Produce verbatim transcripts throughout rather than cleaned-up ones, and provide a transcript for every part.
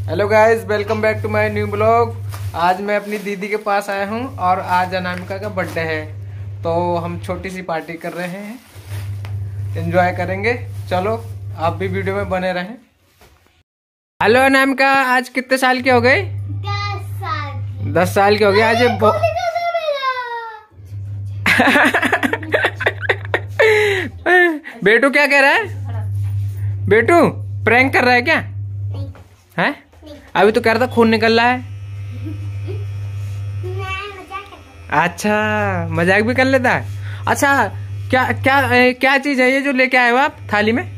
Hello guys, welcome back to my new blog. आज मैं अपनी दीदी के पास आया हूँ और आज अनामिका का बर्थडे है, तो हम छोटी सी पार्टी कर रहे हैं, एंजॉय करेंगे। चलो आप भी वीडियो में बने रहें। हेलो अनामिका, आज कितने साल की हो गई? दस साल। दस साल की हो गई आज। बेटू क्या कह रहा है? बेटू प्रैंक कर रहा है क्या? है? अभी तो कह रहा था खून निकल रहा है। अच्छा, मजाक भी कर लेता है। अच्छा, क्या क्या क्या चीज है ये जो लेके आए हो आप थाली में?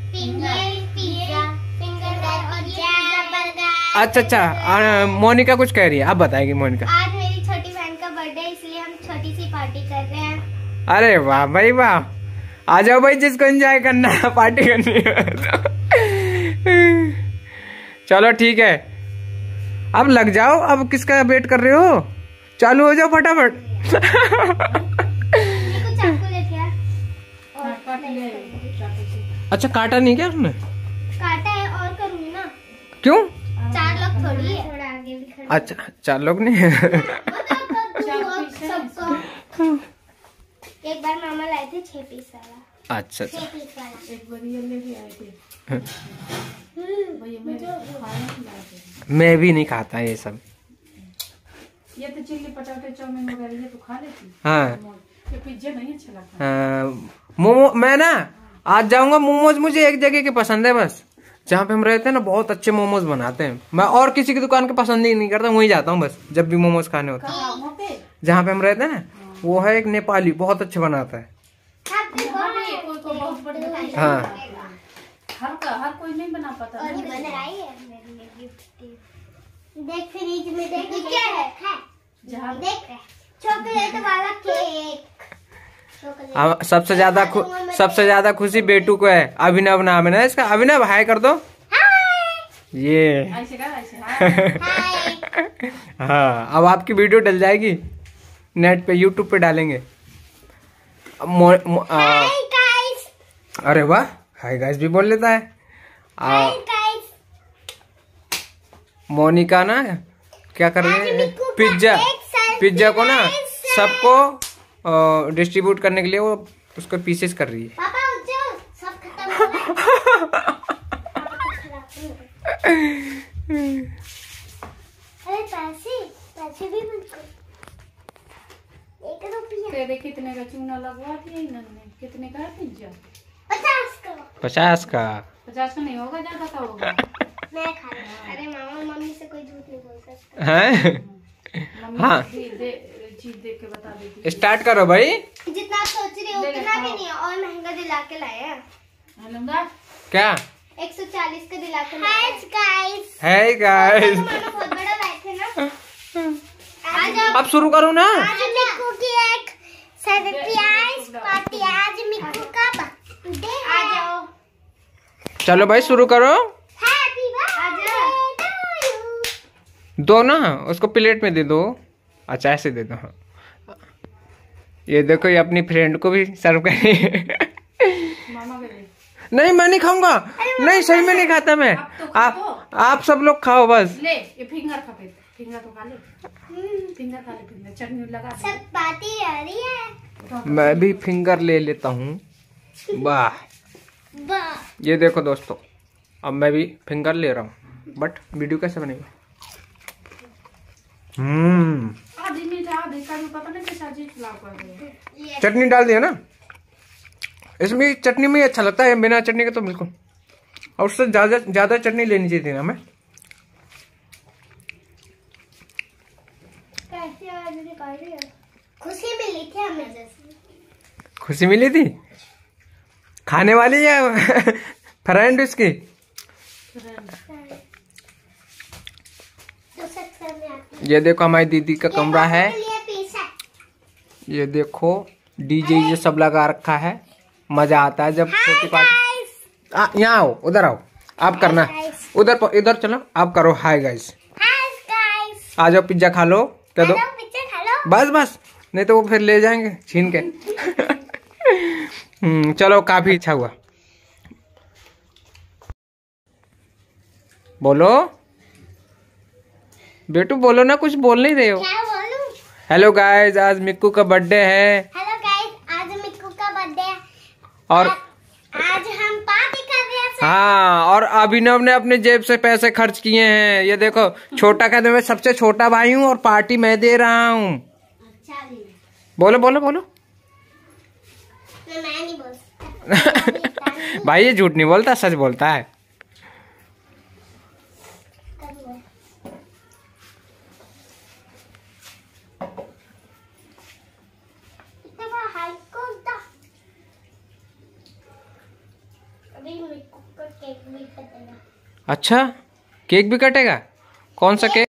अच्छा अच्छा, मोनिका कुछ कह रही है, आप बताएगी मोनिका। आज मेरी छोटी बहन का बर्थडे, इसलिए हम छोटी सी पार्टी कर रहे हैं। अरे वाह भाई वाह, आ जाओ भाई, जिसको एंजॉय करना है, पार्टी करनी है। चलो ठीक है, अब लग जाओ। अब किसका वेट कर रहे हो? चालू हो जाओ फटाफट। अच्छा, काटा नहीं क्या उसने? काटा है और करूंगी ना। क्यों? चार लोग थोड़ी है, थोड़ा आगे भी खड़े। अच्छा, चार लोग नहीं है। एक बार मामा लाए थे छह पीस वाला। अच्छा अच्छा, एक बार ये ले भी आए थे। मैं भी नहीं खाता ये सब। ये तो चिल्ली पटाटे चाउमीन वगैरह ये तो खा लेती। हाँ, ये पिज्जा नहीं अच्छा लगता। हाँ, मोमो मैं ना आज जाऊंगा। मोमोज मुझे एक जगह के पसंद है बस, जहाँ पे हम रहते हैं ना, बहुत अच्छे मोमोज बनाते हैं। मैं और किसी की दुकान के पसंद ही नहीं करता, वहीं जाता हूँ बस जब भी मोमोज खाने होते हैं। जहाँ पे हम रहते हैं ना, वो है एक नेपाली, बहुत अच्छे बनाता है। हाँ, हर का हर कोई नहीं बना पाता। और ये बनाई है मेरे लिए गिफ्ट। देख फ्रिज में, देख क्या है? है देख, चॉकलेट वाला केक। अब सबसे ज्यादा सबसे ज्यादा खुशी बेटू को है। अभिनव नाम है ना इसका। अभिनव हाय कर दो। ये ऐसे कर, ऐसे हाँ, अब आपकी वीडियो डल जाएगी नेट पे, यूट्यूब पे डालेंगे। मो, मो, आ, हाय गाइस। अरे वाह, हाय गाइस भी बोल लेता है। Hi guys. मोनिका ना क्या कर रही है, पिज्जा पिज्जा को ना सबको डिस्ट्रीब्यूट करने के लिए वो उसको पीसेस कर रही है। पापा उठ जाओ, सब खत्म हो गया। अरे पैसे पैसे भी मुझको एक रुपया। तेरे कितने का चूना लगवा दिया इन्होंने? कितने का है पिज्जा? पचास का। पचास का? पचास का नहीं होगा, ज्यादा का होगा। मैं खा लूं। अरे मामा मम्मी से कोई झूठ नहीं बोल सकता है। हाँ, चीज देख के बता देती। स्टार्ट करो भाई। जितना आप सोच रहे हो उतना भी नहीं है, और महंगा दिला के लाए हैं। क्या? एक सौ चालीस का दिला के लाए हैं। गाइस, है गाइस, बहुत बड़ा लाए थे ना। आज अब शुरू करो ना। आज मिक्कू की एक सरप्राइज पार्टी। आज मिक्कू का बर्थडे है। आ जाओ। चलो भाई शुरू करो। Happy birthday to you. दो ना, उसको प्लेट में दे दो। अच्छा, ऐसे दे दो। हाँ, ये देखो, ये अपनी फ्रेंड को भी सर्व करें। मामा के लिए। नहीं, मैं नहीं खाऊंगा। नहीं, सही में नहीं खाता मैं। आप आप सब लोग खाओ बस। ले, ये फिंगर खा पे, फिंगर तो खा ले। फिंगर खा ले, फिंगर चटनी लगा दे। सब पार्टी आ रही है। मैं भी फिंगर ले लेता हूँ। वाह, वाह। ये देखो दोस्तों, अब मैं भी फिंगर ले रहा हूँ, बट वीडियो कैसे बनेगा? हम्म, आधी मीठा आधी का भी पता नहीं कैसा चीज खिला कर दे। चटनी डाल दिया ना इसमें। चटनी में अच्छा लगता है, बिना चटनी के तो बिल्कुल। और उससे ज्यादा ज्यादा चटनी लेनी चाहिए थी ना हमें। कैसे आज निकाल रही है? खुशी मिली थी हमें। जैसे खुशी मिली थी खाने वाली या फ्रेंड उसकी? ये देखो, हमारी दीदी का कमरा है। ये देखो, डीजे ये सब लगा रखा है। मजा आता है जब छोटी पार्टी। यहाँ आओ, उधर आओ, आप करना। उधर इधर चलो, आप करो। हाय गाइस, आ जाओ, पिज्जा खा लो। क्या दो? बस बस, नहीं तो वो फिर ले जाएंगे छीन के। हम्म, चलो, काफी अच्छा हुआ। बोलो बेटू बोलो ना, कुछ बोल नहीं रहे हो। क्या बोलूं? हेलो गाइस, आज मिक्कू का बर्थडे है। हेलो गाइस, आज मिक्कू का बर्थडे है और आज हम पार्टी कर रहे हैं। हाँ, और अभिनव ने अपने जेब से पैसे खर्च किए हैं। ये देखो, छोटा कहते मैं सबसे छोटा भाई हूँ और पार्टी मैं दे रहा हूँ। अच्छा भी बोलो बोलो बोलो। मैं नहीं बोल सकता। भाई ये झूठ नहीं बोलता, सच बोलता है। अभी मिक्कू का केक भी कटेगा। अच्छा, केक भी कटेगा? कौन सा केक?